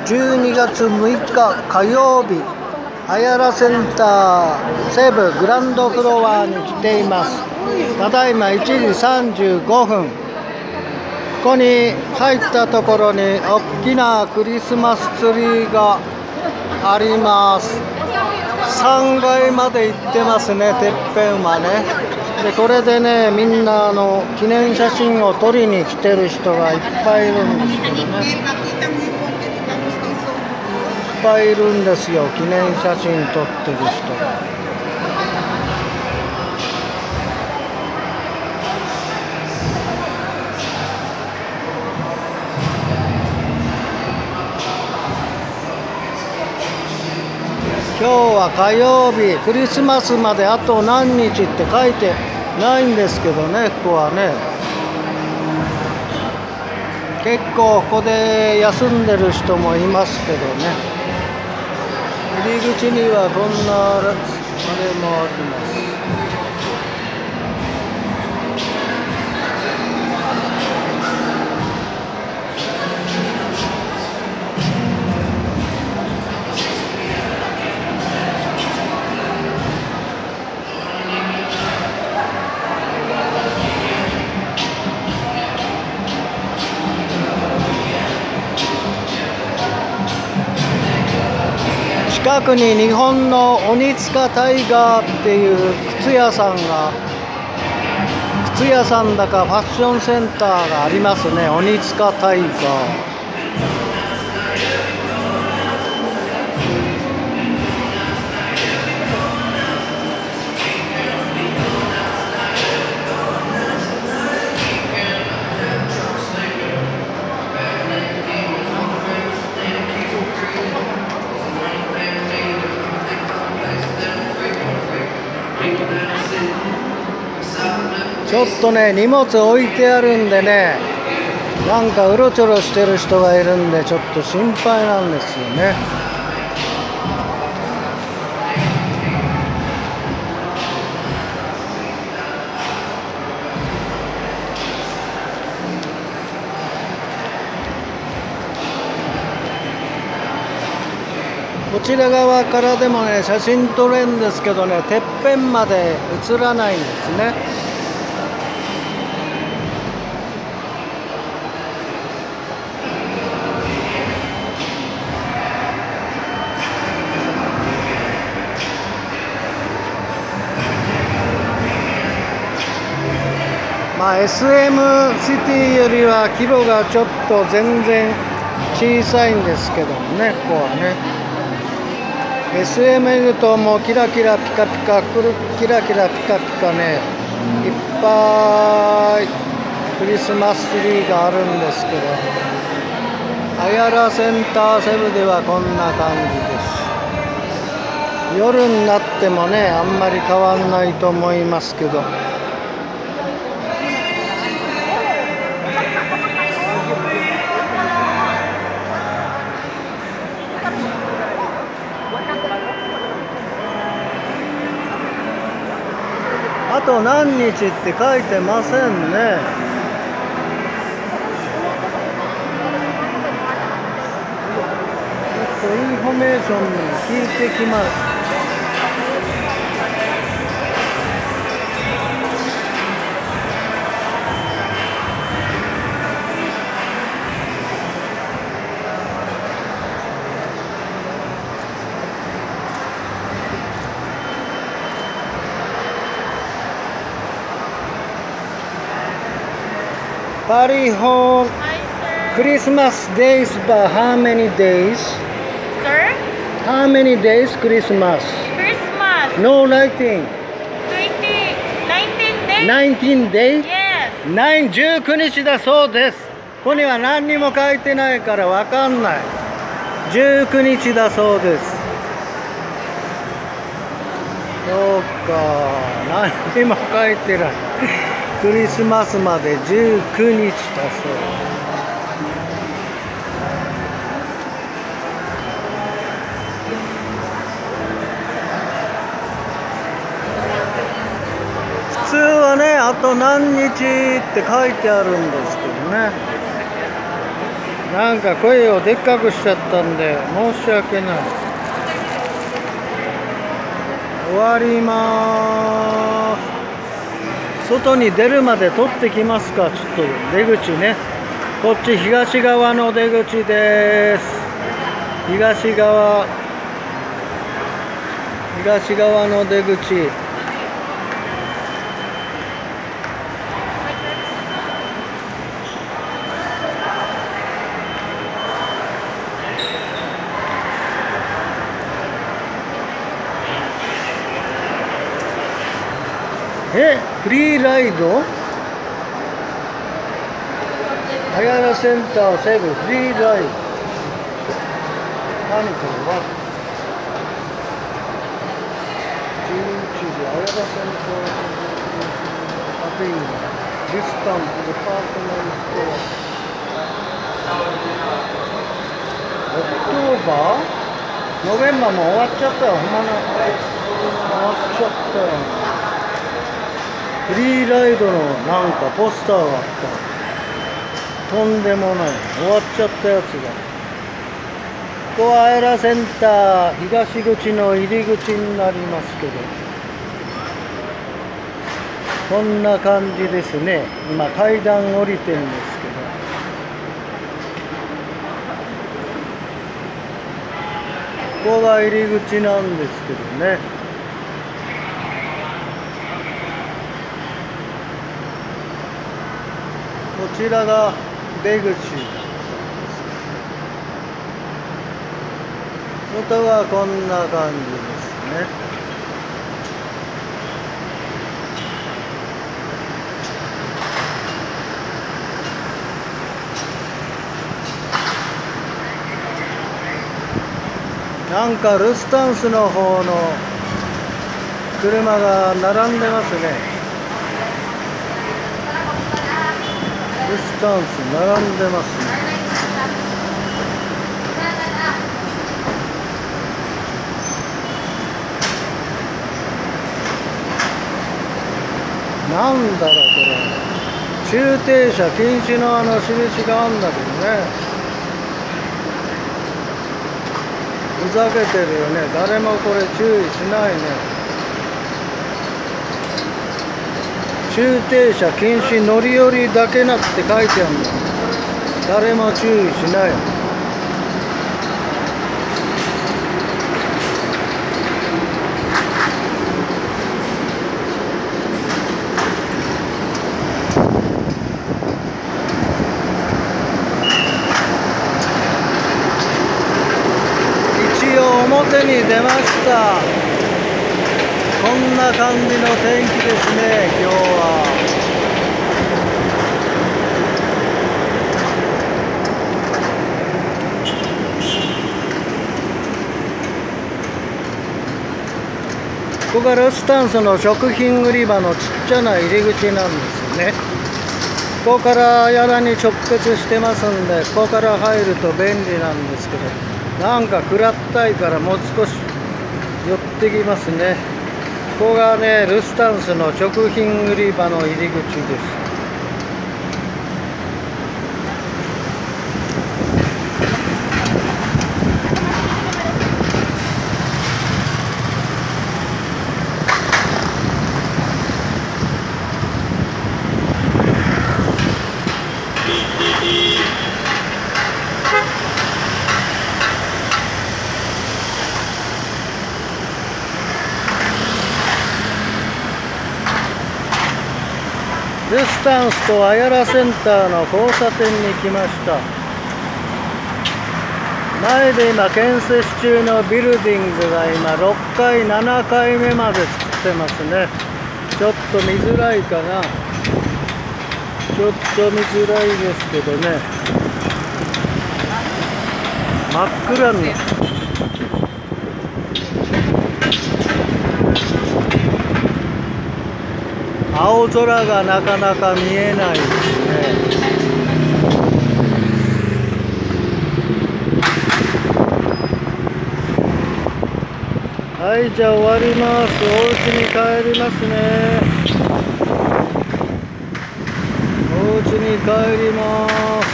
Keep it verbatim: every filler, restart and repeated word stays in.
じゅうにがつむいか火曜日、アヤラセンター西部グランドフロアに来ています。ただいまいちじさんじゅうごふん。ここに入ったところに大きなクリスマスツリーがあります。さんがいまで行ってますね、てっぺんはね。でこれでね、みんなあの記念写真を撮りに来てる人がいっぱいいるんですけどね、いっぱいいるんですよ、記念写真撮ってる人が。今日は火曜日、クリスマスまであと何日って書いてないんですけどね、ここはね。結構ここで休んでる人もいますけどね。入り口にはこんなあれもあります。近くに日本の鬼塚タイガーっていう靴屋さんが、靴屋さんだかファッションセンターがありますね。鬼塚タイガー。ちょっとね、荷物置いてあるんでね、なんかうろちょろしてる人がいるんで、ちょっと心配なんですよね。こちら側からでもね、写真撮れるんですけどね、てっぺんまで映らないんですね。まあ、エスエム シティよりは規模がちょっと全然小さいんですけどもね、ここはね。エスエム 見るともうキラキラピカピカ、キラキラピカピカね、いっぱいクリスマスツリーがあるんですけど、アヤラセンターセブではこんな感じです。夜になってもね、あんまり変わんないと思いますけど。あと何日って書いてませんね。ちょっとインフォメーションに聞いてきます。Party hall. Hi, sir. Christmas days, but how many days? Sir? How many days Christmas? Christmas. No lighting. twenty, nineteen days? nineteen days? Yes. ナイン、じゅうくにちだそうです。ここには何にも書いてないからわかんない。じゅうくにちだそうです。そうか、何にも書いてない。クリスマスまでじゅうくにちだそう。普通はね、あと何日って書いてあるんですけどね。 なんか声をでっかくしちゃったんで申し訳ない。終わりまーす。外に出るまで撮ってきますか。ちょっと出口ね、こっち東側の出口です。東側東側の出口。え、フリーライドアヤラセンターセブンフリーライド。何これはじゅういちじアヤラセンターアベインディスタントデパートメントオクトーバーノベンバーも終わっちゃったよ。ほんまな終わっちゃったよ。フリーライドのなんかポスターがあった。とんでもない終わっちゃったやつが。ここはアエラセンター東口の入り口になりますけど、こんな感じですね。今階段降りてるんですけど、ここが入り口なんですけどね。こちらが出口。外はこんな感じですね。なんかルスタンスの方の車が並んでますね。ルスタンス並んでますね。なんだろうこれ、駐停車禁止のあの印があるんだけどね。ふざけてるよね。誰もこれ注意しないね。駐停車禁止、乗り降りだけなって書いてあるんだ。誰も注意しない。一応表に出ました。こんな感じの天気ですね、今日は。ここがルスタンスの食品売り場のちっちゃな入り口なんですよね。ここからやらに直結してますんで、ここから入ると便利なんですけど、なんか暗ったいからもう少し寄ってきますね。ここがね、ルスタンスの食品売り場の入り口です。ルスタンスとアヤラセンターの交差点に来ました。前で今建設中のビルディングが今ろっかいななかいめまで作ってますね。ちょっと見づらいかな。ちょっと見づらいですけどね。真っ暗に。青空がなかなか見えないですね。はい、じゃあ終わります。お家に帰りますね。お家に帰ります。